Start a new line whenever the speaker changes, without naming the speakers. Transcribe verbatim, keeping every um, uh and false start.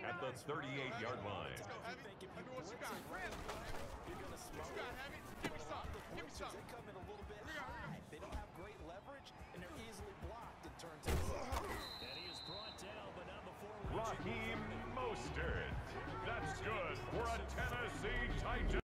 at the thirty-eight yard line.
Let me what you got. You're going to smoke. What you got, Heavy? Give me some. Give me some.
They come in a little bit
Here we go,
high.
here we go.
They don't have great leverage, and they're easily blocked and turned to the side.
And he is brought down, but not before reaching.
Raheem Mostert. That's good for a Tennessee Titan.